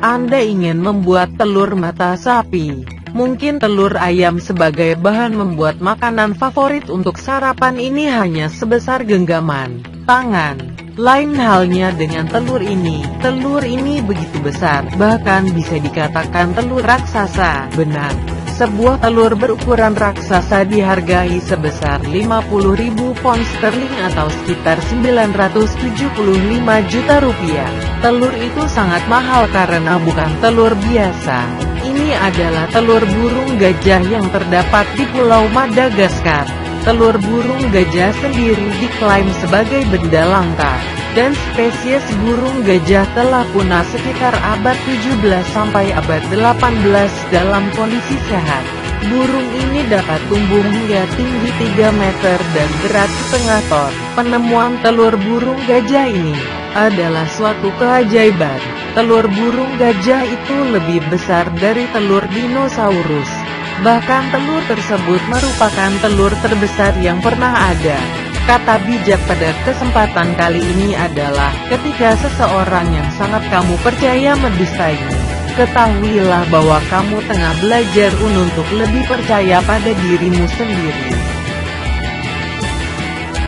Anda ingin membuat telur mata sapi, mungkin telur ayam sebagai bahan membuat makanan favorit untuk sarapan ini hanya sebesar genggaman tangan. Lain halnya dengan telur ini. Telur ini begitu besar, bahkan bisa dikatakan telur raksasa. Benar, sebuah telur berukuran raksasa dihargai sebesar 50.000 pound sterling atau sekitar 975 juta rupiah. Telur itu sangat mahal karena bukan telur biasa. Ini adalah telur burung gajah yang terdapat di Pulau Madagaskar. Telur burung gajah sendiri diklaim sebagai benda langka, dan spesies burung gajah telah punah sekitar abad 17 sampai abad 18 dalam kondisi sehat. Burung ini dapat tumbuh hingga tinggi 3 meter dan berat setengah ton. Penemuan telur burung gajah ini adalah suatu keajaiban. Telur burung gajah itu lebih besar dari telur dinosaurus. Bahkan telur tersebut merupakan telur terbesar yang pernah ada. Kata bijak pada kesempatan kali ini adalah, ketika seseorang yang sangat kamu percaya mendustaimu, ketahuilah bahwa kamu tengah belajar untuk lebih percaya pada dirimu sendiri.